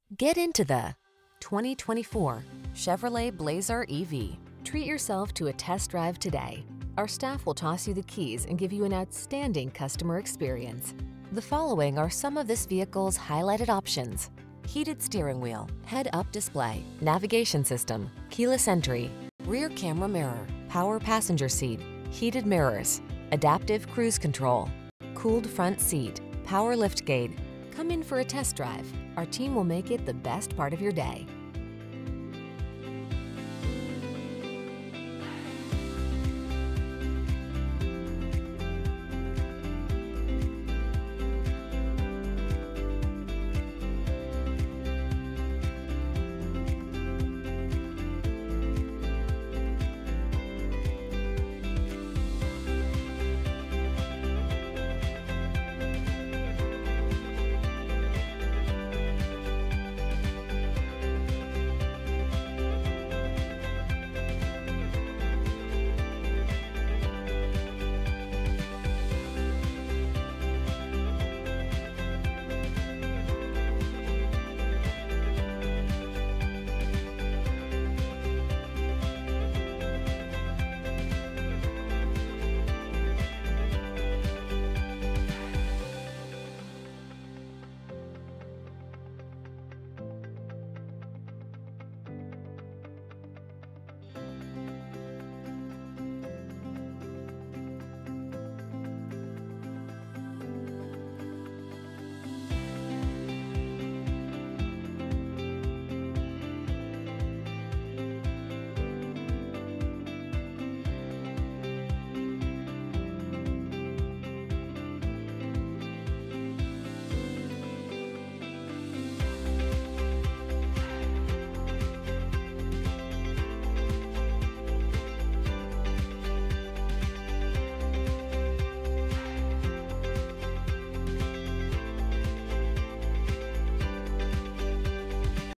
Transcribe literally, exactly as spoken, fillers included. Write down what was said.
Get into the twenty twenty-four Chevrolet Blazer E V. Treat yourself to a test drive today. Our staff will toss you the keys and give you an outstanding customer experience. The following are some of this vehicle's highlighted options: heated steering wheel, head-up display, navigation system, keyless entry, rear camera mirror, power passenger seat, heated mirrors, adaptive cruise control, cooled front seat, power liftgate. Come in for a test drive. Our team will make it the best part of your day.